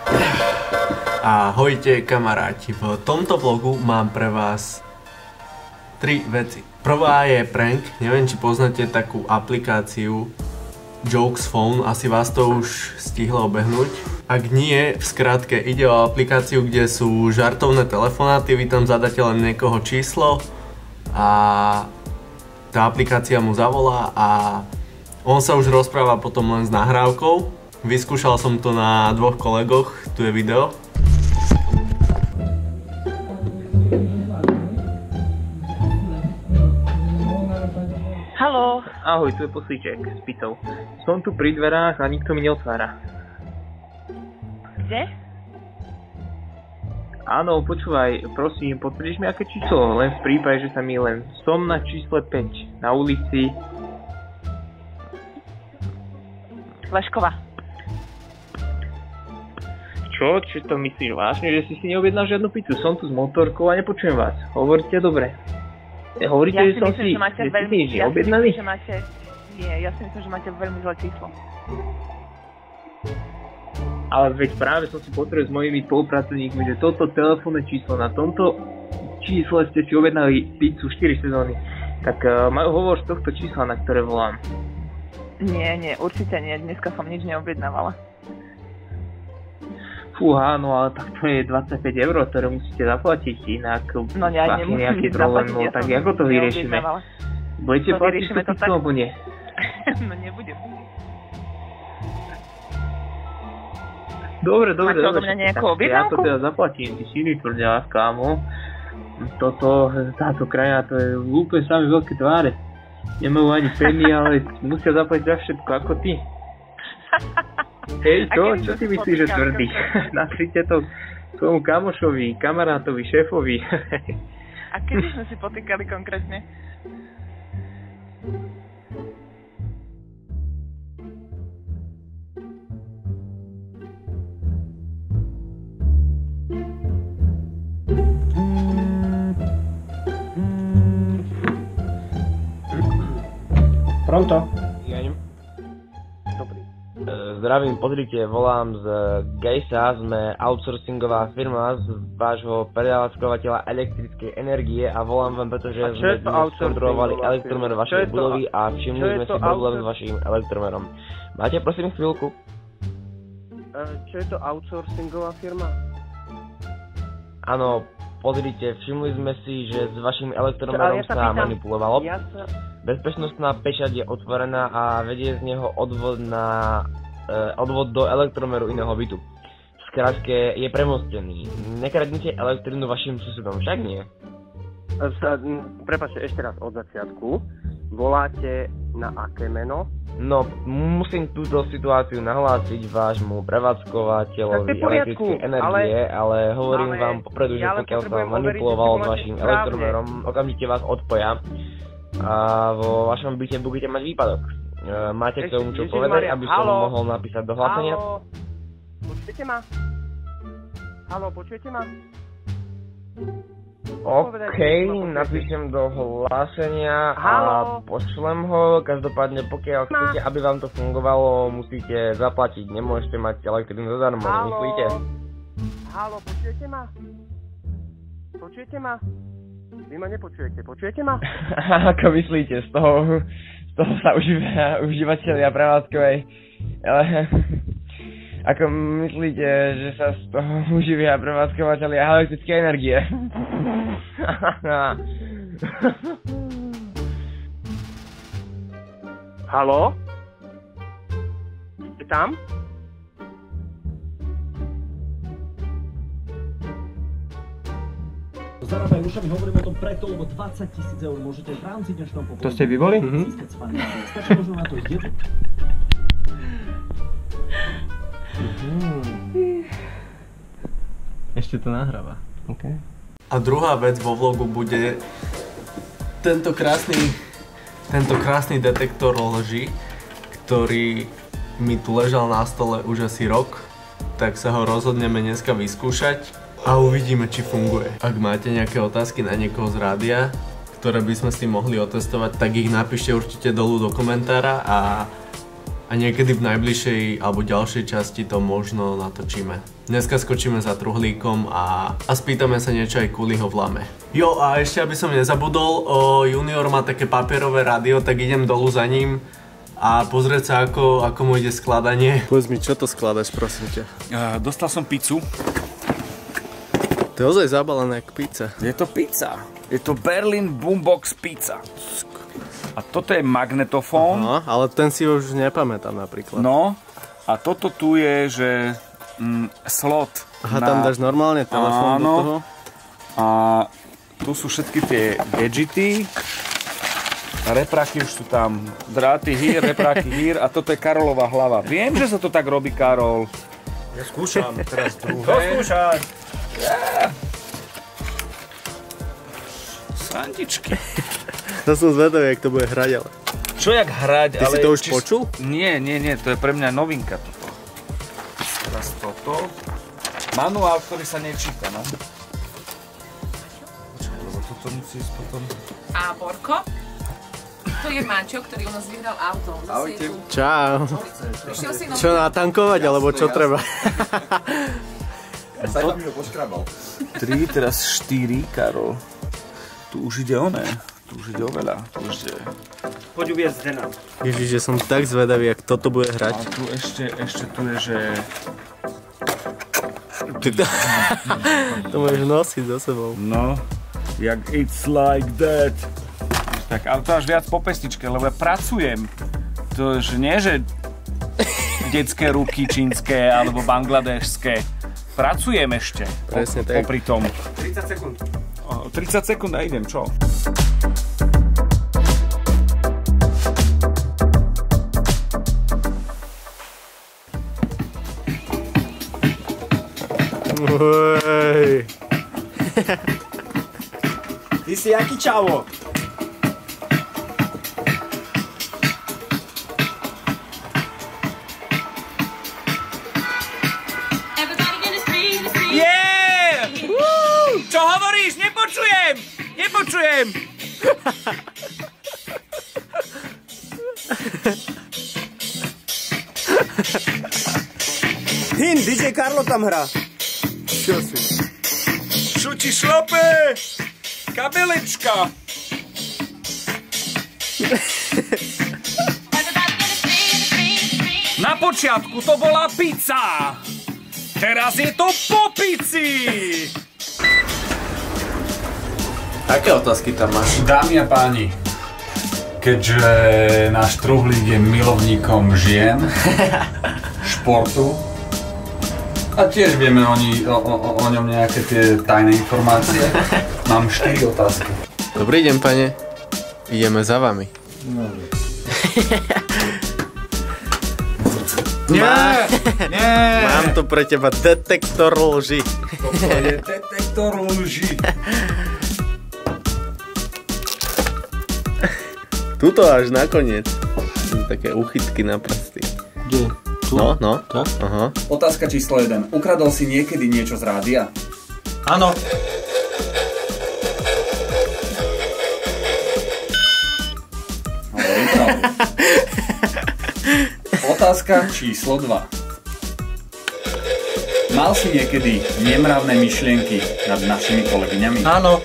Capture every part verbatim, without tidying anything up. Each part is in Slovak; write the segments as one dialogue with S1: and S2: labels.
S1: Ahojte kamaráti, v tomto vlogu mám pre vás tri veci. Prvá je prank, neviem či poznáte takú aplikáciu Jokes Phone, asi vás to už stihlo obehnúť. Ak nie, v skratke ide o aplikáciu, kde sú žartovné telefonáty, vy tam zadáte len niekoho číslo a tá aplikácia mu zavolá a on sa už rozpráva potom len s nahrávkou. Vyskúšal som to na dvoch kolegoch, tu je video.
S2: Haló. Ahoj, tu je poslíček s pitou. Som tu pri dverách a nikto mi neotvára.
S3: Kde?
S2: Áno, počúvaj, prosím, potvrdíš mi aké číslo? Len v prípade, že sa mýlim. Som na čísle päť, na ulici...
S3: Lešková.
S2: Čo? Či to myslíš vážne, že si si neobjednal žiadnu pizzu? Som tu s motorkou a nepočujem vás. Hovoríte dobre. Hovoríte,
S3: ja
S2: že
S3: si
S2: som
S3: myslím,
S2: si...
S3: že máte
S2: že
S3: veľmi...
S2: si
S3: Ja
S2: objednaný?
S3: si myslím, že máte... Nie, ja si myslím, že máte veľmi zlé číslo.
S2: Ale veď práve som si potreboval s mojimi spolupracovníkmi, že toto telefónne číslo, na tomto čísle ste si objednali pizzu štyri sezóny. Tak uh, hovor z tohto čísla, na ktoré volám.
S3: Nie, nie, určite nie, dneska som nič neobjednávala.
S2: Fúha, no ale tak to je dvadsaťpäť eur, ktoré musíte zaplatiť, inak
S3: no, ja nemusím
S2: nejaký problém, no
S3: ja
S2: tak ako to vyriešime? Budete
S3: no,
S2: platiť tú pizzu, alebo nie?
S3: No nebudem.
S2: Dobre, dobre,
S3: máte
S2: dobre.
S3: odo mňa nejakú objednávku?
S2: Ja to teda zaplatím, ty si vytvrdila, kámo. Toto, táto krajina, to je úplne sami veľké tváre. Nemajú ani penny, ale musia zaplatiť za všetko, ako ty. Hej, čo? Čo ty myslíš, že tvrdý? Natrite to svojmu kamošovi, kamarátovi, šéfovi.
S3: A kedy sme si potýkali konkrétne?
S4: Pronto?
S5: Ja idem. Dobrý. Zdravím, pozrite, volám z Gejsa, sme outsourcingová firma z vášho predávačkovateľa elektrickej energie a volám vám, pretože sme dnes kontrolovali elektromer vašej budovy a všimli sme si problém s vašim elektromerom. Máte prosím chvíľku?
S4: Čo je to outsourcingová firma?
S5: Áno, pozrite, všimli sme si, že s vašim elektromerom
S4: ja
S5: sa, sa
S4: pýtam,
S5: manipulovalo.
S4: Ja sa...
S5: Bezpečnostná pečať je otvorená a vedie z neho odvod na e, odvod do elektromeru iného bytu. V skratke je premostený. Nekradnite elektrinu vašim susedom, však nie?
S4: Prepáčte, ešte raz od začiatku. Voláte na aké meno?
S5: No, musím túto situáciu nahlásiť vášmu prevádzkovateľovi elektrickej energie, ale, ale hovorím ale, vám popredu, že ja pokiaľ sa manipulovalo s vašim elektromerom, okamžite vás odpoja a vo vašom byte budete mať výpadok. E, máte k tomu čo povedať, aby som halo, mohol napísať do hlásenia?
S4: Halo, počujete ma? Halo, počujete ma?
S5: OK, napíšem do hlásenia a pošlem ho. Každopádne, pokiaľ chcete, aby vám to fungovalo, musíte zaplatiť. Nemôžete mať elektrínu zadarmo, myslíte?
S4: Halo, počujete ma? Počujete ma? Vy ma nepočujete, počujete ma?
S5: Ako myslíte, z toho, z toho sa užíva, užívateľia prevádzkovej, ale ako myslíte, že sa z toho užívajú prevádzkovateľia elektrické energie?
S4: Haló? Ste tam?
S6: Zarábajú ušami, hovorím o tom preto, lebo dvadsať tisíc eur môžete v rámci dnešného popoludnia.
S4: To ste vy boli?
S6: Získať s vami. Stačí možno na to jedno.
S1: Ešte to nahráva.
S5: Okay.
S1: A druhá vec vo vlogu bude tento krásny, tento krásny detektor lži, ktorý mi tu ležal na stole už asi rok, tak sa ho rozhodneme dneska vyskúšať a uvidíme, či funguje. Ak máte nejaké otázky na niekoho z rádia, ktoré by sme si mohli otestovať, tak ich napíšte určite dolu do komentára a a niekedy v najbližšej alebo ďalšej časti to možno natočíme. Dneska skočíme za truhlíkom a, a spýtame sa niečo aj Kuliho v lame. Jo, a ešte aby som nezabudol, o, Junior má také papierové rádio, tak idem dolu za ním a pozrieť sa, ako, ako mu ide skladanie. Povedz mi, čo to skladaš, prosím ťa?
S7: Uh, dostal som pizzu.
S1: To je ozaj zabalené jak pizza.
S7: Je to pizza. Je to Berlin Boombox pizza. A toto je magnetofón.
S1: Aha, ale ten si už nepamätám napríklad.
S7: No, a toto tu je, že mm, slot.
S1: Aha,
S7: na...
S1: tam dáš normálne telefón do toho?
S7: A tu sú všetky tie gadgety. Repráky už sú tam. Dráty hír, repráky hír. A toto je Karolová hlava. Viem, že sa to tak robí, Karol.
S1: Ja skúšam teraz druhé.
S7: To skúšaj. Yeah. Srandičky.
S1: To som zvedavý, jak to bude hrať, ale...
S7: Čo jak hrať,
S1: Ty
S7: ale...
S1: si to už
S7: či...
S1: počul?
S7: Nie, nie, nie, to je pre mňa novinka toto. Teraz toto. Manuál, ktorý sa nečíta, no. Počkaj, lebo toto musí ísť potom...
S8: A Borko? To je Maťo, ktorý u nás vyhral auto.
S1: Ahojte. Čau.
S8: Si
S1: čo natankovať, alebo čo treba?
S7: Sa tam ho poškrabal. tri, teraz štyri, Karol. Tu už ide oné. Tu už ide oveľa. Tu už ide...
S2: Poď uviesť Zdena.
S1: Ježiš, že som tak zvedavý, jak toto bude hrať.
S7: A tu ešte, ešte tu je, že...
S1: Ty to... to môžeš nosiť za sebou.
S7: No, jak it's like that. Tak, ale to až viac po pestičke, lebo ja pracujem. To že nie, že detské ruky čínske alebo bangladešské. Pracujem ešte.
S1: Presne tak.
S7: Popri tom. tridsať sekúnd. O, tridsať sekúnd a idem, čo?
S1: Uej.
S2: Ty si jaký čavo?
S7: Yeah! Woo! Čo hovoríš? Nepočujem! Nepočujem!
S2: Hin, dý džej Karlo tam hrá.
S1: Čo si?
S7: Čo ti šlape? Kabelečka! Na počiatku to bola pizza! Teraz je to po pici!
S1: Aké otázky tam máš?
S9: Dámy a páni, keďže náš truhlík je milovníkom žien, športu a tiež vieme o, ní, o, o, o ňom nejaké tie tajné informácie, mám štyri otázky.
S1: Dobrý deň, pane. Ideme za vami.
S9: No.
S1: Nie,
S9: nie.
S1: Mám tu pre teba detektor lži.
S9: Toto je detektor lži.
S1: Tuto až nakoniec. Také uchytky na prsty.
S9: Kde? Tu?
S1: No, no.
S9: Tak?
S1: Aha.
S9: Otázka číslo jeden. Ukradol si niekedy niečo z rádia?
S2: Áno.
S9: Hovorím pravdu. Otázka číslo dva. Mal si niekedy nemravné myšlienky nad našimi kolegyňami?
S2: Áno.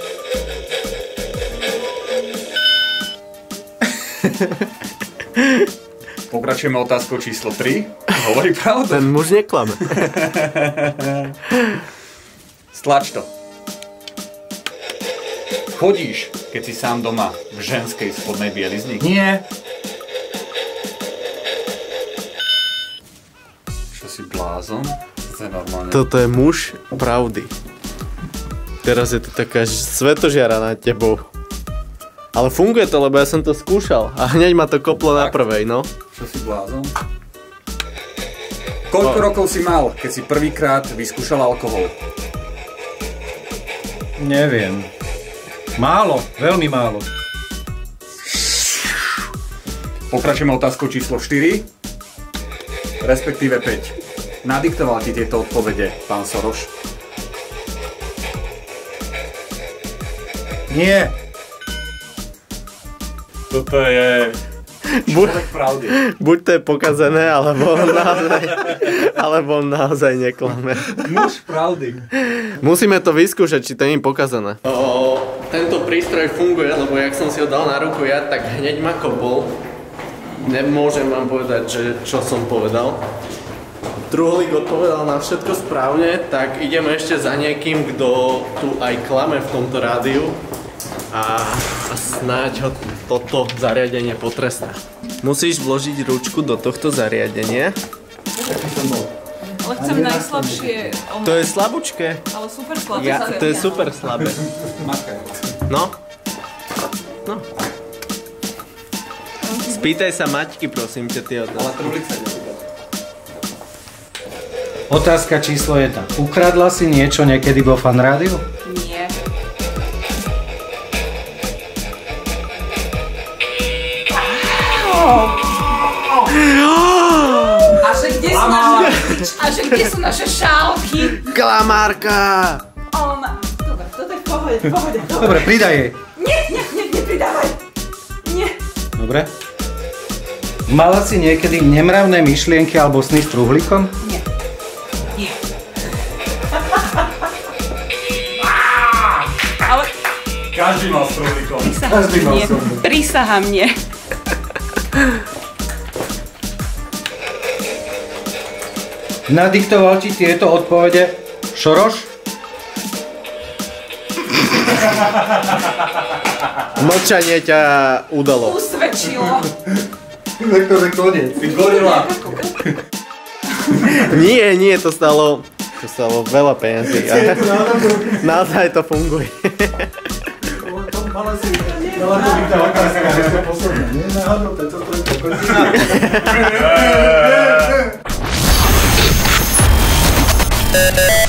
S9: Pokračujeme otázkou číslo tri. Hovorí pravdu.
S1: Ten muž neklame.
S9: Stlač to. Chodíš, keď si sám doma v ženskej spodnej bielizni?
S2: Nie.
S9: Čo si blázon? To je normálne.
S1: Toto je muž pravdy. Teraz je to taká svetožiara nad tebou. Ale funguje to, lebo ja som to skúšal a hneď ma to koplo tak na prvej, no.
S9: Čo si blázon? Koľko o. rokov si mal, keď si prvýkrát vyskúšal alkohol?
S2: Neviem. Málo, veľmi málo.
S9: Pokračujeme otázkou číslo štyri, respektíve päť. Nadiktoval ti tieto odpovede pán Soros?
S2: Nie.
S9: Toto je Človek pravdy.
S1: Buď to je pokazené, alebo naozaj, alebo naozaj neklame.
S9: Muž pravdy.
S1: Musíme to vyskúšať, či to nie je pokazené. O, tento prístroj funguje, lebo jak som si ho dal na ruku ja, tak hneď ma kopol. Nemôžem vám povedať, že čo som povedal. Truhlík odpovedal na všetko správne, tak ideme ešte za niekým, kto tu aj klame v tomto rádiu a, a snáď ho toto zariadenie potrestá. Musíš vložiť ručku do tohto zariadenia.
S8: Ale chcem najslabšie...
S1: To je slabúčke.
S8: Ale super slabé
S1: ja,
S8: zariadenie.
S1: To je super slabé. No. No. Spýtaj sa Maťky, prosím ťa, ty otázky. Ale truhlík sa nepýta.
S10: Otázka číslo jedna. Ukradla si niečo niekedy vo Fan rádiu?
S8: Nie. A že kde sú naše... A že kde sú naše šálky?
S1: Klamárka!
S8: Ona... Dobre, toto je v pohode, v pohode.
S10: Dobre, pridaj jej.
S8: Nie, nie, nie, nepridávaj. Nie.
S10: Dobre. Mala si niekedy nemravné myšlienky alebo sny s truhlíkom?
S8: Nie. Nie. Ale...
S9: Každý mal s truhlíkom.
S10: Každý mal s truhlíkom.
S8: Prisahám, nie.
S10: Nadiktoval ti tieto odpovede Šoroš?
S1: Mlčanie ťa udalo.
S8: Usvedčilo.
S10: Tak to je koniec.
S9: Si gorila.
S1: Nie, nie, to stalo... To stalo veľa peniazí. Naozaj to funguje.
S10: Mala si... Mala to byť tá otázka, že to posledné. Nie, náhodou, to je to trošku.